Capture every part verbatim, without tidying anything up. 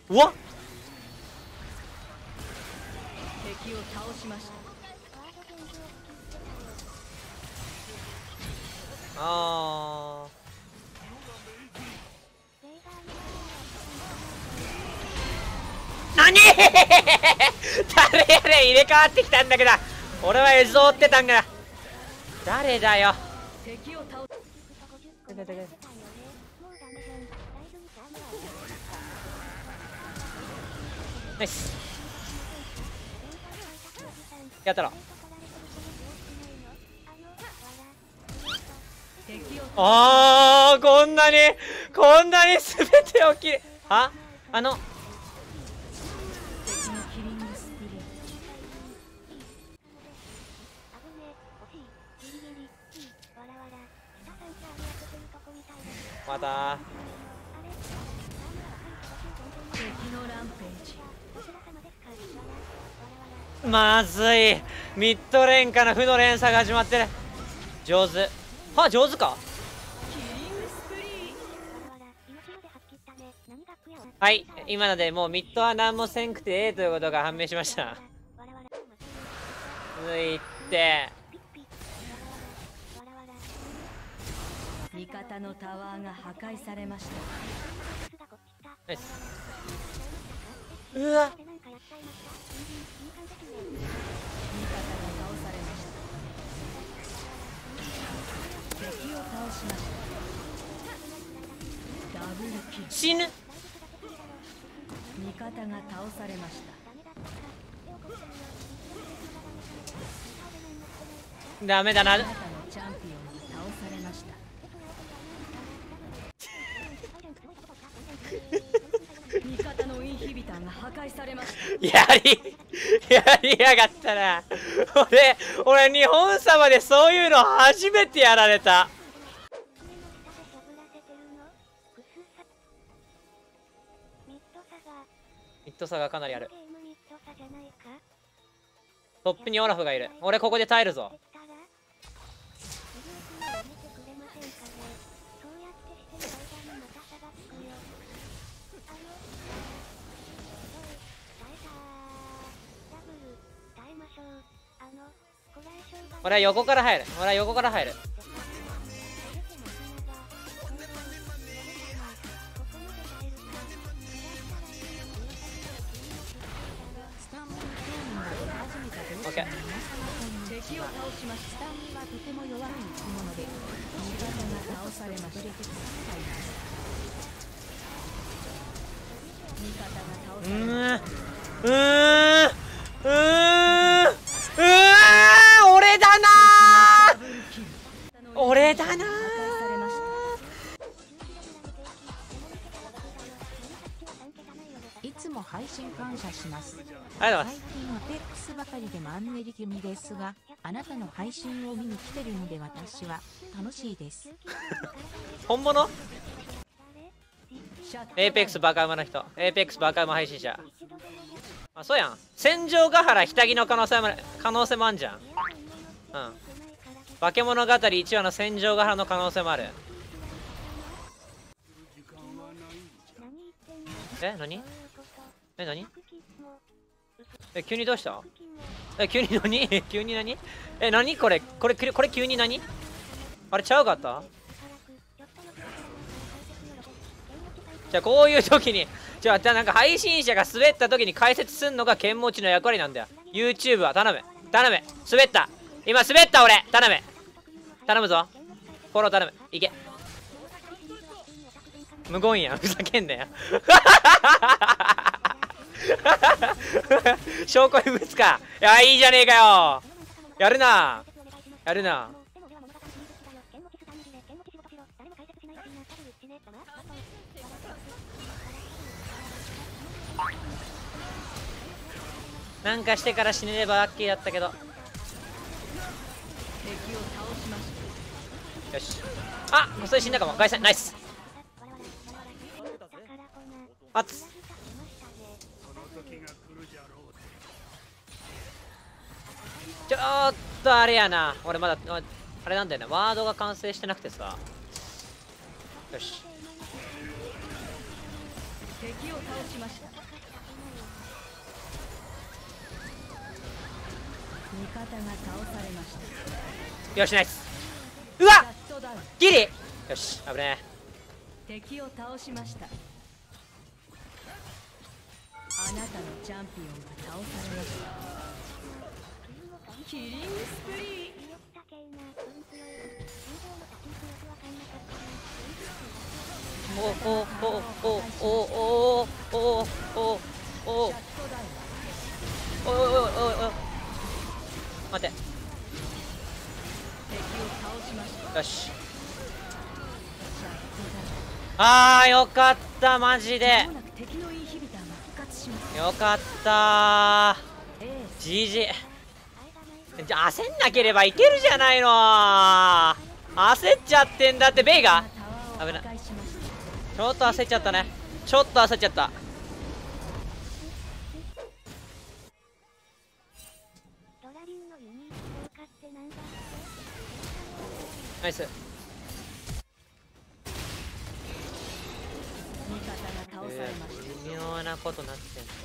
うわっ、 敵を倒しました。 あー何誰やねん、入れ替わってきたんだけど、俺はエゾ追ってたんだ。誰だよ。 敵を倒す。 ナイス、やったらあー、こんなにこんなに全てを切れ、ああの敵のキリングスプリンまた敵のランページ。 まずい、ミッドレーンから負の連鎖が始まってる。上手は上手か。 キリングスプリー。 はい、今のでもうミッドは何もせんくてええということが判明しました。続いて味方のタワーが破壊されました。 ナイス。うわ、 味方が倒されました。敵を倒しました。ダブルキル。 死ぬ。 味方が倒されました。 ダメだな。 あなたのチャンピオンが倒されました。味方のインヒビターが破壊されました。 やりやりやがったな。俺俺日本様でそういうの初めてやられた。ミッド差がかなりある。トップにオラフがいる。俺ここで耐えるぞ。俺は横から入る。俺は横から入る。オッケー。 敵を倒しました。スタンはとても弱い生き物で、味方が倒されました。味方が倒されました。 うーんうーんうーんうーん、俺だなー、俺だなー。 いつも配信感謝します。 ありがとうござい最近アペックスばかりでマンネリ気味ですが、あなたの配信を見に来てるので私は楽しいです。 本物エーペックスバカ馬の人、エーペックスバカ馬配信者。あ、そうやん。戦場ヶ原ひたぎの可能性も可能性もあんじゃん。うん。化け物語いちわの戦場ヶ原の可能性もある。え、何え、何え、急にどうした？え、急に何急に何え、何これこれ、これ急に何あれちゃうかった？じゃあこういう時に、じゃあなんか配信者が滑った時に解説すんのが剣持ちの役割なんだよ。 YouTube は頼む頼む。滑った、今滑った俺、頼む頼むぞ、フォロー頼む。いけ、無言やん、ふざけんなよ証拠隠物か。いや、いいじゃねえかよ、やるなやるな。なんかしてから死ねればラッキーだったけど。 敵を倒しました。 よし、あ、それ死んだかも。外線ナイス。あつちょっとあれやな、俺まだあれなんだよね、ワードが完成してなくてさ。よし、 敵を倒しました。 方が倒されました。 よしナイス。うわシャットダウン。 ギリ。よし危ね敵を倒しました。あなたのチャンピオンが倒されました。キリングスプリー。 え。おおおおおおおおおおおおシャットダウン。 おいおいおいおいおい待て。 敵を倒しました。 よし。 シャットあーよかったマジでダウン。まもなく敵のインヒビターが復活します。 よかったー。 エース。 ジージー。じゃあ焦んなければいけるじゃないのー。焦っちゃってんだってベイが。 タワーを危ない破壊しました。 ちょっと焦っちゃったね。ちょっと焦っちゃった。ナイス。 味方が倒されました。 微妙なことなってんの。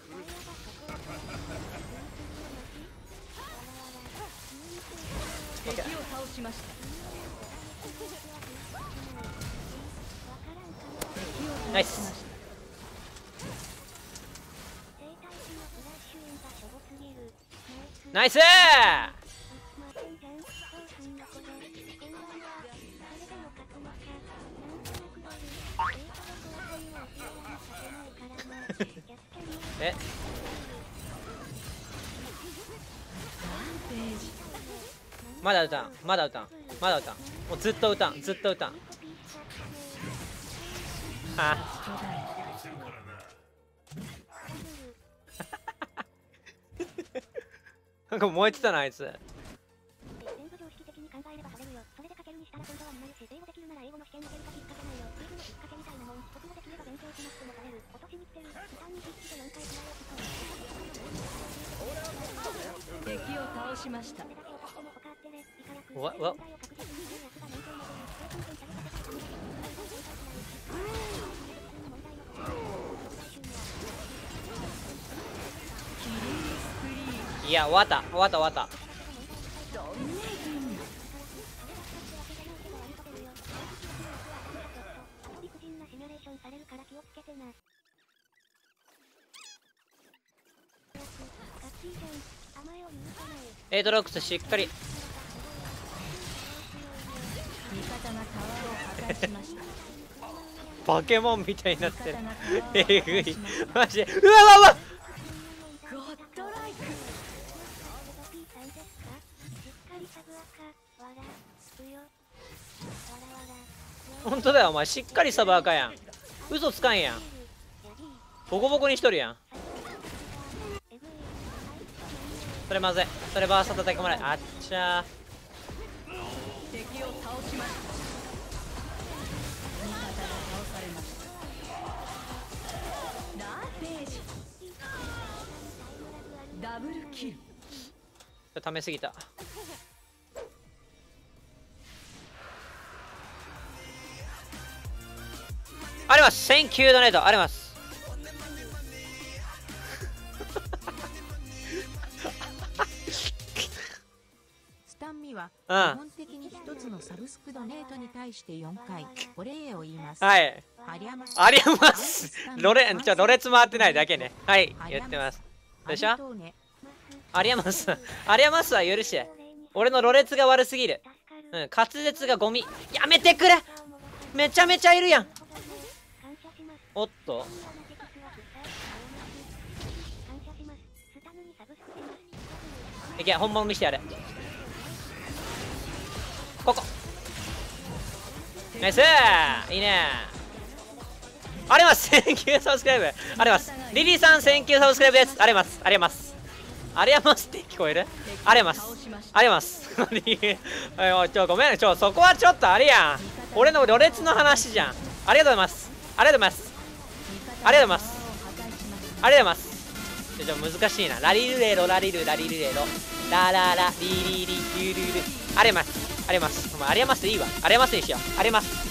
敵を倒しました。 ナイス。ナイスー。えまだ歌んまだ歌んまだ歌んもうずっと歌んずっと歌ん。はなんか燃えてたなあいつ。 敵を倒しました。 うわうわいや終わった終わった終わった。エイトロックスしっかり。 味方がタワーを破壊しました。 バケモンみたいになってる。ええぐいマジで。うわうわうわゴッドライク。 本当だよお前しっかりサバーかやん。嘘つかんやん。ボコボコにしとるやん。それまずい。それバースト叩き込まれ。あっちゃ敵を倒しました。味方が倒されました。ランページ。ダブルキル。 ーためすぎた。あります。センキュードネートあります。 スタンミはうん基本的に一つのサブスクドネートに対してよんかいお礼を言います。 はいありゃます。 ありますロレちょろれつ回ってないだけね。はい言ってます。でしょありがとうね。 ありゃますありゃますは許して。俺のろれつが悪すぎる。うん、滑舌がゴミ。やめてくれ。めちゃめちゃいるやん。おっといけ本物見せてやれ。ここナイスいいね。ありますセンキューサブスクライブあります。リリーさんセンキューサブスクライブです。ありますありますありますって聞こえる。ありますありますおいちょごめんちょそこはちょっとあれやん。俺のろれつの話じゃん。ありがとうございますありがとうございますありがとうございますありがとうございます。ちょっと難しいな。ラリルレロラリルラリルレロラララリリリリュルルありますあります。お前ありますでいいわ。ありますにしよう。あります